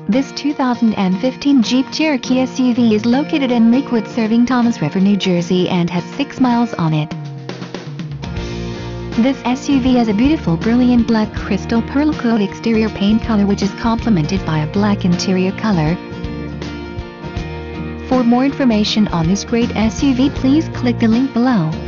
This 2015 Jeep Cherokee SUV is located in Lakewood serving Thomas River, New Jersey and has 6 miles on it. This SUV has a beautiful brilliant black crystal Pearlcoat exterior paint color which is complemented by a black interior color. For more information on this great SUV, please click the link below.